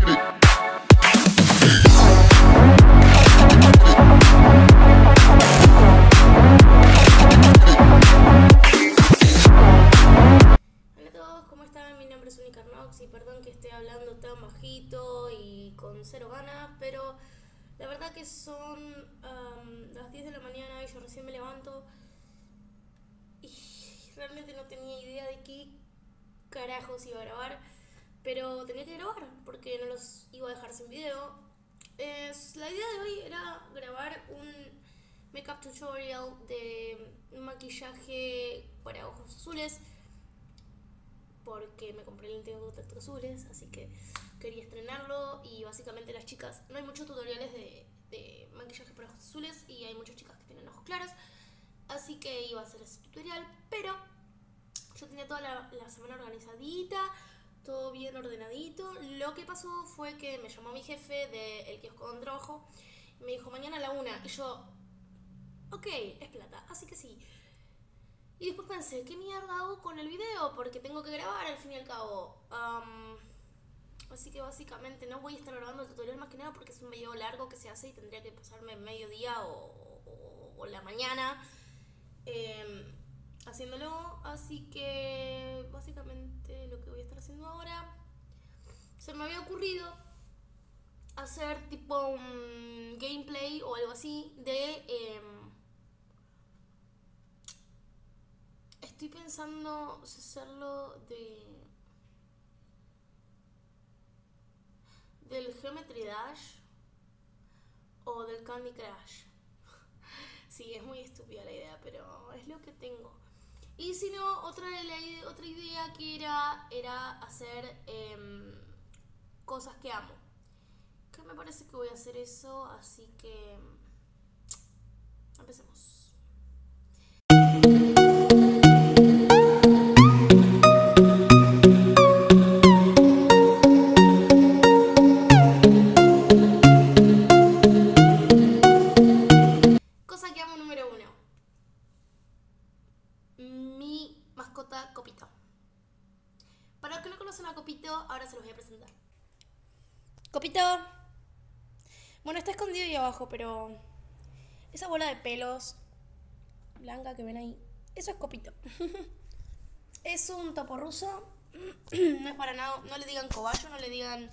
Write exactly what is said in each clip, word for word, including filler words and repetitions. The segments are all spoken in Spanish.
Y perdón que esté hablando tan bajito y con cero ganas, pero la verdad que son um, las diez de la mañana y yo recién me levanto y realmente no tenía idea de qué carajos iba a grabar, pero tenía que grabar porque no los iba a dejar sin video. Es, la idea de hoy era grabar un makeup tutorial de maquillaje para ojos azules, porque me compré lentes de contacto azules, así que quería estrenarlo. Y básicamente las chicas, no hay muchos tutoriales de, de maquillaje para ojos azules y hay muchas chicas que tienen ojos claros, así que iba a hacer ese tutorial, pero yo tenía toda la, la semana organizadita, todo bien ordenadito. Lo que pasó fue que me llamó mi jefe del kiosco donde trabajo y me dijo mañana a la una, y yo, ok, es plata, así que sí. Y después pensé, ¿qué mierda hago con el video? Porque tengo que grabar al fin y al cabo. Um, así que básicamente no voy a estar grabando el tutorial más que nada porque es un video largo que se hace y tendría que pasarme mediodía o, o, o la mañana eh, haciéndolo. Así que básicamente lo que voy a estar haciendo ahora, se me había ocurrido hacer tipo un gameplay o algo así de... Eh, Estoy pensando hacerlo de del Geometry Dash o del Candy Crush. Sí, es muy estúpida la idea, pero es lo que tengo. Y si no, otra, la, otra idea que era era hacer eh, cosas que amo. Que me parece que voy a hacer eso, así que empecemos. Copito. Para los que no conocen a Copito, ahora se los voy a presentar. Copito. Bueno, está escondido ahí abajo, pero esa bola de pelos blanca que ven ahí, eso es Copito. Es un topo ruso. No es para nada, no le digan cobayo, no le digan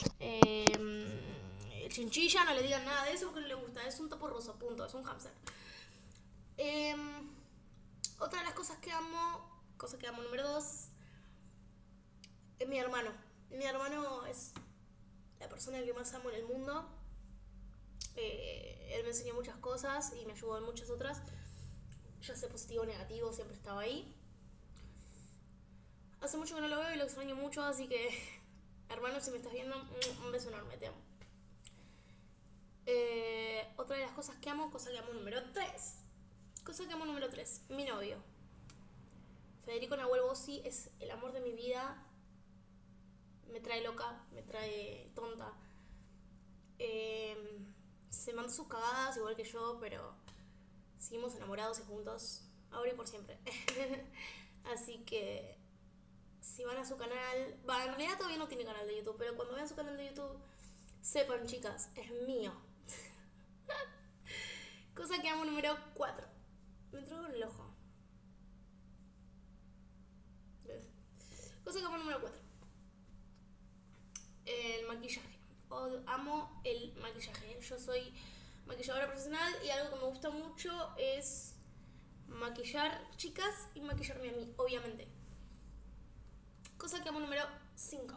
eh, chinchilla, no le digan nada de eso porque no le gusta. Es un topo ruso, punto, es un hámster. Eh, otra de las cosas que amo, cosa que amo número dos, es mi hermano. Mi hermano es la persona que más amo en el mundo. Eh, él me enseñó muchas cosas y me ayudó en muchas otras. Ya sea positivo o negativo, siempre estaba ahí. Hace mucho que no lo veo y lo extraño mucho, así que, hermano, si me estás viendo, un beso enorme, te amo. Eh, otra de las cosas que amo, cosa que amo número tres. Cosa que amo número tres, mi novio. Federico Nahuel Bossi es el amor de mi vida. Me trae loca, me trae tonta. Eh, se manda sus cagadas igual que yo, pero seguimos enamorados y juntos, ahora y por siempre. Así que si van a su canal, va, en realidad todavía no tiene canal de YouTube, pero cuando vean su canal de YouTube, sepan, chicas, es mío. Cosa que amo número cuatro. Me traigo en el ojo. Cosa que amo número cuatro. El maquillaje. Amo el maquillaje. Yo soy maquilladora profesional y algo que me gusta mucho es maquillar chicas y maquillarme a mí, obviamente. Cosa que amo número cinco.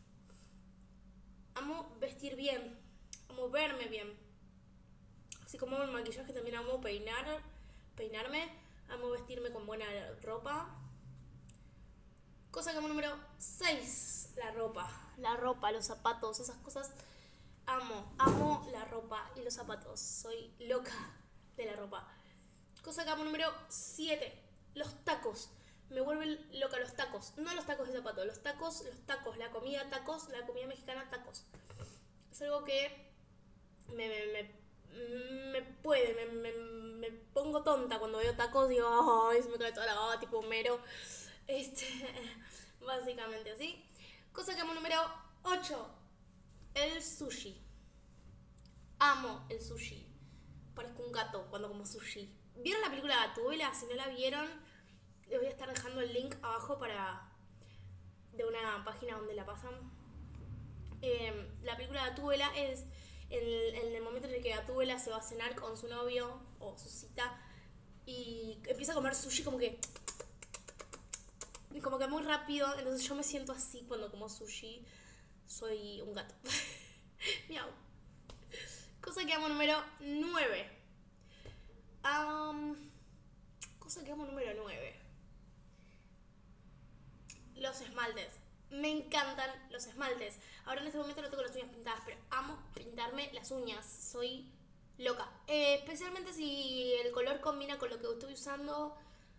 Amo vestir bien. Amo verme bien. Así como amo el maquillaje, también amo peinar, peinarme. Amo vestirme con buena ropa. Cosa que amo número seis. La ropa. La ropa, los zapatos, esas cosas. Amo, amo la ropa y los zapatos. Soy loca de la ropa. Cosa que amo número siete. Los tacos. Me vuelven loca los tacos. No los tacos de zapato, los tacos, los tacos, la comida tacos, la comida mexicana tacos. Es algo que me, me, me, me puede, me, me, me pongo tonta cuando veo tacos. Digo, ay, se me cae toda la baba, tipo Homero. Este, básicamente así. Cosa que amo número ocho. El sushi. Amo el sushi. Parezco un gato cuando como sushi. ¿Vieron la película Gatúbela? Si no la vieron, les voy a estar dejando el link abajo para de una página donde la pasan. Eh, la película Gatúbela es en, en el momento en el que Gatúbela se va a cenar con su novio o su cita y empieza a comer sushi como que como que muy rápido. Entonces yo me siento así cuando como sushi. Soy un gato. Miau. Cosa que amo número nueve. Um, cosa que amo número nueve. Los esmaltes. Me encantan los esmaltes. Ahora en este momento no tengo las uñas pintadas, pero amo pintarme las uñas. Soy loca. Eh, especialmente si el color combina con lo que estoy usando.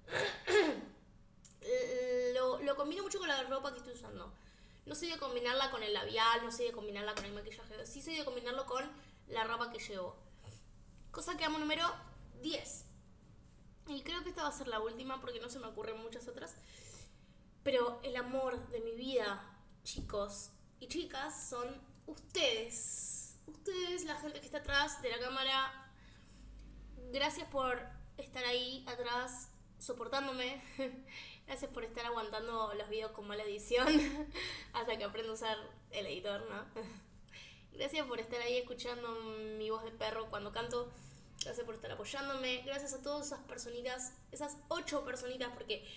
lo, lo combino mucho con la ropa que estoy usando. No soy de combinarla con el labial, no soy de combinarla con el maquillaje. Sí soy de combinarlo con la ropa que llevo. Cosa que amo número diez. Y creo que esta va a ser la última porque no se me ocurren muchas otras. Pero el amor de mi vida, chicos y chicas, son ustedes. Ustedes, la gente que está atrás de la cámara. Gracias por estar ahí atrás soportándome. Gracias por estar aguantando los videos con mala edición hasta que aprendo a usar el editor, ¿no? Gracias por estar ahí escuchando mi voz de perro cuando canto. Gracias por estar apoyándome. Gracias a todas esas personitas, esas ocho personitas, porque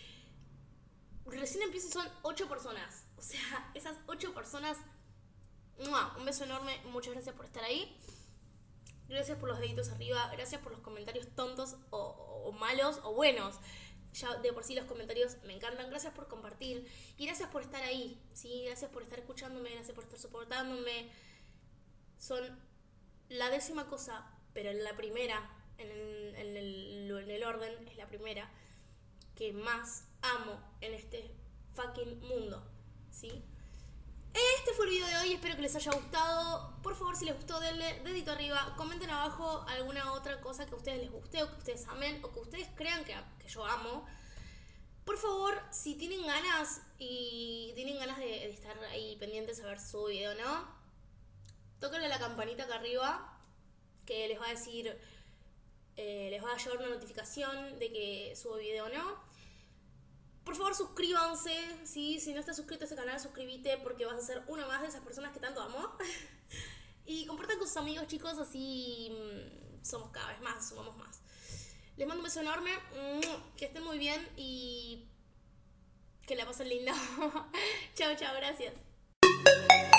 recién empiezo y son ocho personas. O sea, esas ocho personas. ¡Mua! Un beso enorme. Muchas gracias por estar ahí. Gracias por los deditos arriba. Gracias por los comentarios tontos o, o, o malos o buenos. Ya de por sí los comentarios me encantan. Gracias por compartir. Y gracias por estar ahí, ¿sí? Gracias por estar escuchándome. Gracias por estar soportándome. Son la décima cosa, pero la primera, en el, en el, en el orden, es la primera que más amo en este fucking mundo, ¿sí? Este fue el video de hoy, espero que les haya gustado. Por favor, si les gustó, denle dedito arriba. Comenten abajo alguna otra cosa que a ustedes les guste o que ustedes amen o que ustedes crean que, que yo amo. Por favor, si tienen ganas y tienen ganas de, de estar ahí pendientes a ver su video, ¿no? Tóquenle a la campanita acá arriba que les va a decir, eh, les va a llevar una notificación de que subo video o no. Por favor, suscríbanse, ¿sí? Si no estás suscrito a este canal, suscríbete porque vas a ser una más de esas personas que tanto amo. Y compartan con sus amigos, chicos, así somos cada vez más, sumamos más. Les mando un beso enorme, que estén muy bien y que la pasen linda. Chao, chao, gracias.